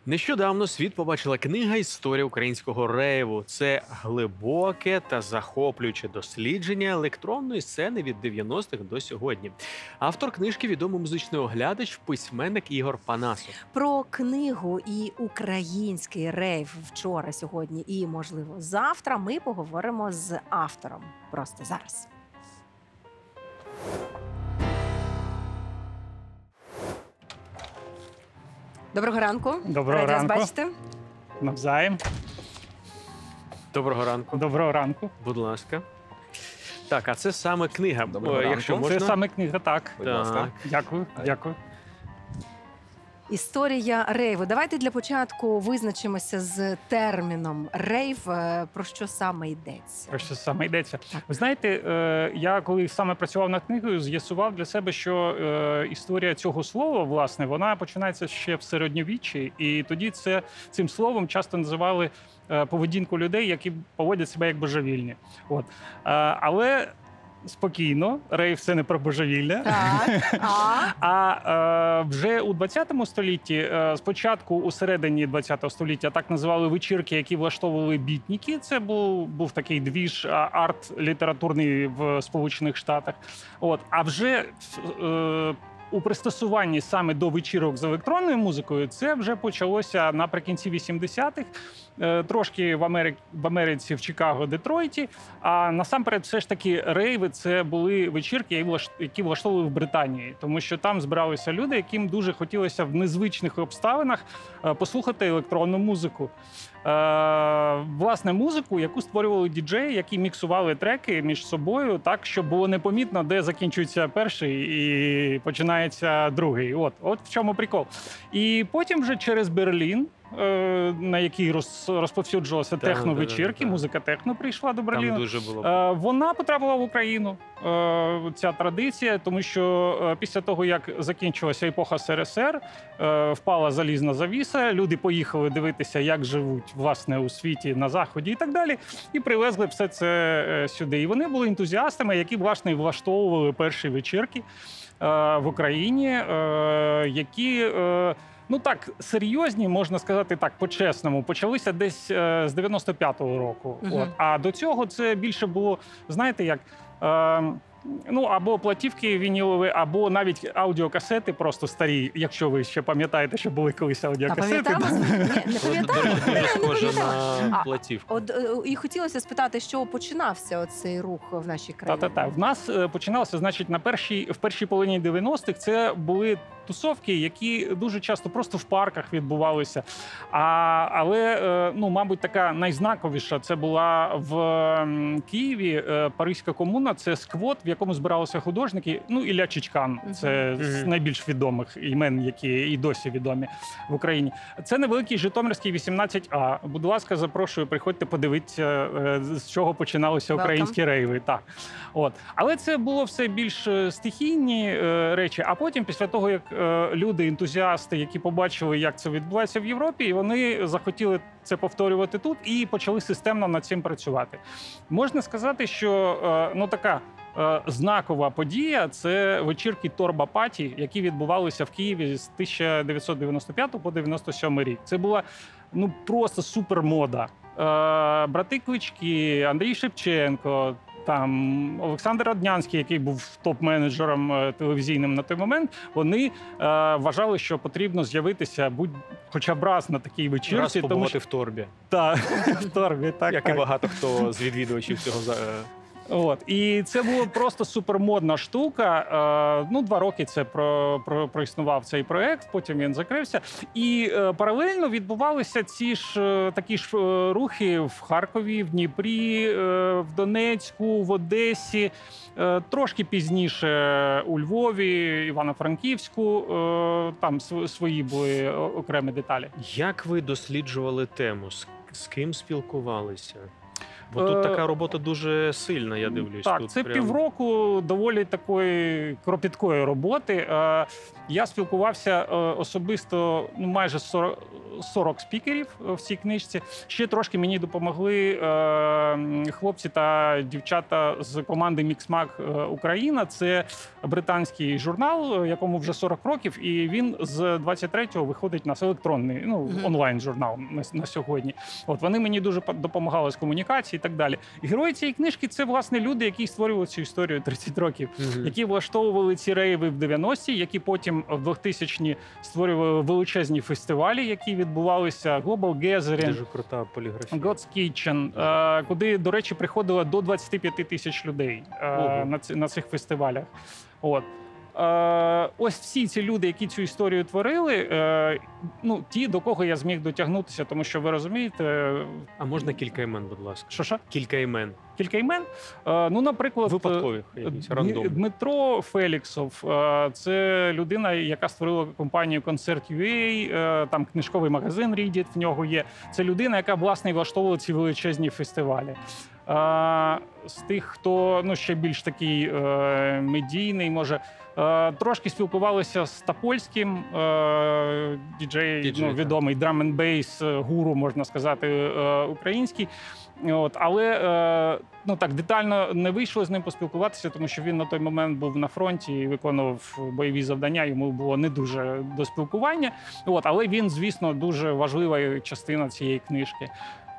Нещодавно світ побачила книга «Історія українського рейву». Це глибоке та захоплююче дослідження електронної сцени від 90-х до сьогодні. Автор книжки – відомий музичний оглядач, письменник Ігор Панасов. Про книгу і український рейв вчора, сьогодні і, можливо, завтра ми поговоримо з автором. Просто зараз. Доброго ранку. Доброго Раді вас ранку. бачити. Навзаєм. Доброго ранку. Доброго ранку. Будь ласка. Так, а це саме книга. Доброго Якщо ранку. можна. Це саме книга, так. Будь ласка. Так. Дякую, дякую. Історія рейву. Давайте для початку визначимося з терміном рейв. Про що саме йдеться? Про що саме йдеться? Ви знаєте, я коли саме працював над книгою, з'ясував для себе, що історія цього слова, власне, вона починається ще в середньовіччі, і тоді цим словом часто називали поведінку людей, які поводять себе як божевільні. От. Але спокійно, рейв – це не про божевілля. Так. А вже у 20 столітті, спочатку у середині 20 століття, так називали вечірки, які влаштовували бітніки. Це був такий двіж арт-літературний в Сполучених Штатах. От. А вже у пристосуванні саме до вечірок з електронною музикою це вже почалося наприкінці 80-х, трошки в Америці, в Чикаго, Детройті. А насамперед, все ж таки, рейви – це були вечірки, які влаштовували в Британії. Тому що там збиралися люди, яким дуже хотілося в незвичних обставинах послухати електронну музику. Власне, музику, яку створювали діджеї, які міксували треки між собою так, щоб було непомітно, де закінчується перший і починається другий. От в чому прикол. І потім вже через Берлін, на який розповсюджувалися техно-вечірки, музика техно прийшла до Берліну. Там дуже було. Вона потрапила в Україну, ця традиція, тому що після того, як закінчилася епоха СРСР, впала залізна завіса, люди поїхали дивитися, як живуть, власне, у світі, на Заході і так далі, і привезли все це сюди. І вони були ентузіастами, які, власне, влаштовували перші вечірки в Україні, які... Ну так, серйозні, можна сказати так, по-чесному, почалися десь з 95-го року. От. А до цього це більше було, знаєте, як... або платівки вінілові, або навіть аудіокасети просто старі, якщо ви ще пам'ятаєте, що були колись аудіокасети. Не пам'ятаємо. Дуже схоже на платівку. І хотілося спитати, що починався оцей рух в нашій країні? В нас починалося, значить, в першій половині 90-х це були тусовки, які дуже часто просто в парках відбувалися. Але, мабуть, така найзнаковіша це була в Києві, Паризька комуна, це сквот, в якому збиралися художники. Ілля Чичкан, це з найбільш відомих імен, які і досі відомі в Україні. Це невеликий Житомирський 18А. Будь ласка, запрошую, приходьте, подивитися, з чого починалися українські рейви. Так. От. Але це було все більш стихійні речі. А потім, після того, як люди, ентузіасти, які побачили, як це відбувається в Європі, і вони захотіли це повторювати тут і почали системно над цим працювати. Можна сказати, що така знакова подія – це вечірки Торба-паті, які відбувалися в Києві з 1995 по 97 рік. Це була просто супермода. Брати Клички, Андрій Шевченко, там Олександр Роднянський, який був топ-менеджером телевізійним на той момент, вони вважали, що потрібно з'явитися хоча б раз на такій вечірці. Раз побувати в Торбі. Так, в Торбі, так. Як і багато хто з відвідувачів цього. І це була просто супермодна штука. 2 роки це проіснував цей проект, потім він закрився. І паралельно відбувалися такі ж рухи в Харкові, в Дніпрі, в Донецьку, в Одесі, трошки пізніше у Львові, Івано-Франківську. Там свої були окремі деталі. Як ви досліджували тему? З ким спілкувалися? Бо тут така робота дуже сильна, я дивлюсь. Так, тут це прям... півроку доволі такої кропіткої роботи. Я спілкувався особисто майже 40 спікерів в цій книжці. Ще трошки мені допомогли хлопці та дівчата з команди Mixmag Україна. Це британський журнал, якому вже 40 років, і він з 23-го виходить на електронний, онлайн-журнал на сьогодні. От вони мені дуже допомагали з комунікації і так далі. І герої цієї книжки – це, власне, люди, які створювали цю історію 30 років, які влаштовували ці рейви в 90-ті, які потім в 2000-ні створювали величезні фестивалі, які відбувалися, Global Gathering, Дуже крута поліграфія. God's Kitchen, куди, до речі, приходило до 25 тисяч людей на цих фестивалях. От. Ось всі ці люди, які цю історію творили, ті, до кого я зміг дотягнутися, тому що, ви розумієте... А можна кілька імен, будь ласка? Що? Кілька імен. Кілька імен? Наприклад, Випадкових, якісь, рандомних. Дмитро Феліксов. Це людина, яка створила компанію Concert.ua, там книжковий магазин Reddit в нього є. Це людина, яка, власне, влаштовувала ці величезні фестивалі. З тих, хто ще більш такий медійний, може, трошки спілкувалися з Топольським, діджей, відомий драм-н-бейс гуру, можна сказати, український. Але так детально не вийшло з ним поспілкуватися, тому що він на той момент був на фронті і виконував бойові завдання, йому було не дуже до спілкування. Але він, звісно, дуже важлива частина цієї книжки.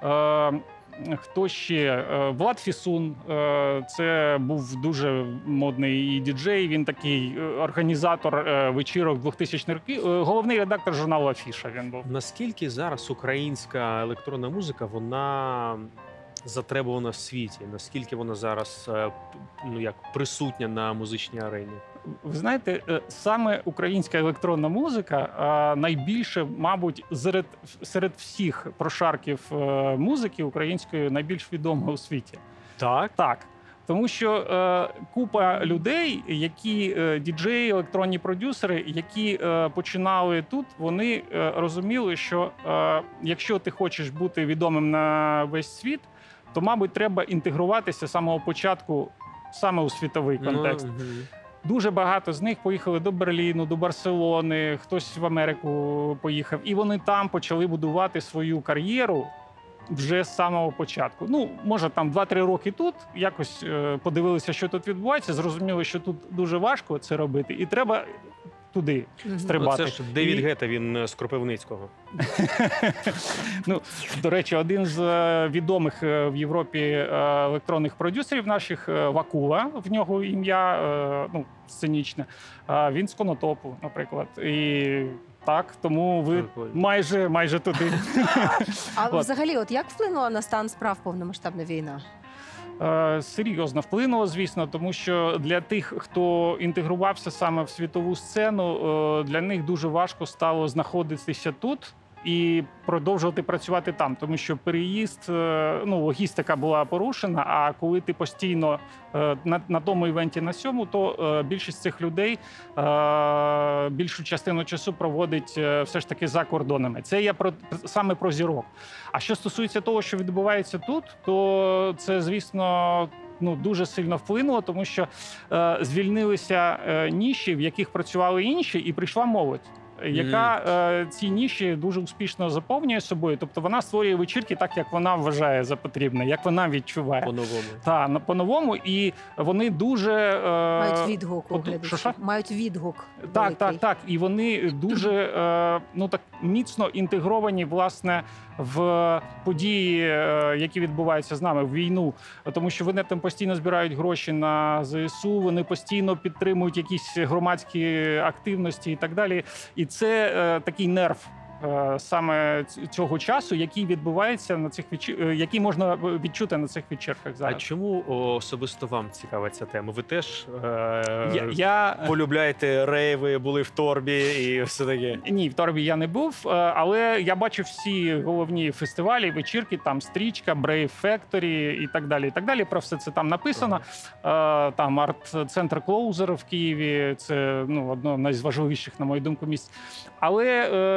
Хто ще? Влад Фісун. Це був дуже модний і діджей. Він такий організатор вечірок 2000-х років. Головний редактор журналу «Афіша» він був. Наскільки зараз українська електронна музика, вона затребувана в світі? Наскільки вона зараз присутня на музичній арені? Ви знаєте, саме українська електронна музика найбільше, мабуть, серед всіх прошарків музики української найбільш відома у світі. Так? Так. Тому що купа людей, які діджеї, електронні продюсери, які починали тут, вони розуміли, що якщо ти хочеш бути відомим на весь світ, то, мабуть, треба інтегруватися з самого початку саме у світовий контекст. Дуже багато з них поїхали до Берліну, до Барселони, хтось в Америку поїхав. І вони там почали будувати свою кар'єру вже з самого початку. Може, там 2-3 роки тут, якось подивилися, що тут відбувається, зрозуміли, що тут дуже важко це робити, і треба туди стрибати. Це ж Девід Гетта, він з Кропивницького. До речі, один з відомих в Європі електронних продюсерів наших, Вакула, в нього ім'я сценічне, він з Конотопу, наприклад. І так, тому ви майже туди. А взагалі, як вплинула на стан справ повномасштабна війна? Серйозно вплинуло, звісно, тому що для тих, хто інтегрувався саме в світову сцену, для них дуже важко стало знаходитися тут і продовжувати працювати там, тому що переїзд, логістика була порушена, а коли ти постійно на тому івенті на сьому, то більшість цих людей більшу частину часу проводить все ж таки за кордонами. Це я саме про зірок. А що стосується того, що відбувається тут, то це, звісно, дуже сильно вплинуло, тому що звільнилися ніші, в яких працювали інші, і прийшла молодь, яка ці ніші дуже успішно заповнює собою. Тобто вона створює вечірки так, як вона вважає за потрібне, як вона відчуває. По-новому. Так, по-новому. І вони дуже... Мають відгук у глядачів. Мають відгук. Так. І вони дуже так міцно інтегровані, власне, в події, які відбуваються з нами, в війну. Тому що вони там постійно збирають гроші на ЗСУ, вони постійно підтримують якісь громадські активності і так далі. І це такий нерв саме цього часу, який відбувається на цих який можна відчути на цих вечірках зараз. А чому особисто вам цікава ця тема? Ви теж я полюбляєте рейви, були в Торбі і все таке? Ні, в Торбі я не був, але я бачив всі головні фестивалі, вечірки, там Стрічка, Brave Factory і так далі. І так далі. Про все це там написано. Там арт-центр Closer в Києві, це одно з найважливіших, на мою думку, місць. Але насамперед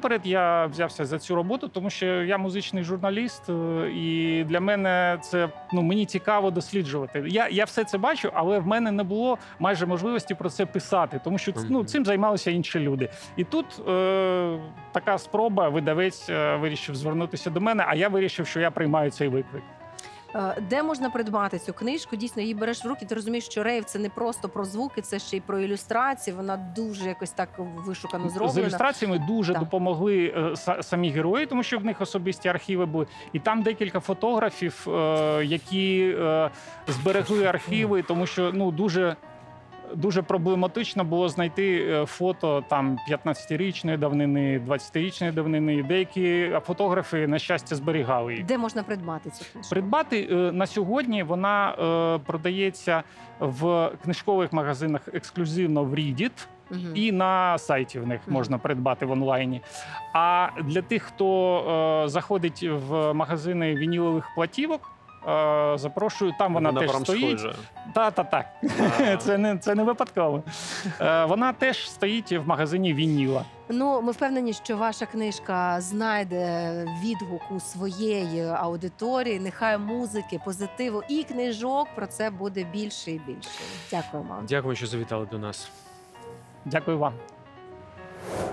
насамперед я взявся за цю роботу, тому що я музичний журналіст, і для мене це мені цікаво досліджувати. Я все це бачу, але в мене не було майже можливості про це писати, тому що цим займалися інші люди. І тут така спроба, видавець вирішив звернутися до мене, а я вирішив, що я приймаю цей виклик. Де можна придбати цю книжку? Дійсно, її береш в руки, ти розумієш, що рейв – це не просто про звуки, це ще й про ілюстрації, вона дуже якось так вишукано зроблена. З ілюстраціями дуже Так. допомогли самі герої, тому що в них особисті архіви були. І там декілька фотографів, які зберегли архіви, тому що дуже проблематично було знайти фото там 15-річної давнини, 20-річної давнини. І деякі фотографи, на щастя, зберігали їх. Де можна придбати цю книжку? Придбати на сьогодні вона продається в книжкових магазинах ексклюзивно в Reddit. І на сайті в них можна придбати в онлайні. А для тих, хто заходить в магазини вінілових платівок, запрошую, там вона теж стоїть. Так. Це не випадково. Вона теж стоїть в магазині Вініла. Ми впевнені, що ваша книжка знайде відгук у своєї аудиторії. Нехай музики, позитиву і книжок про це буде більше і більше. Дякуємо. Дякую, що завітали до нас. Дякую вам.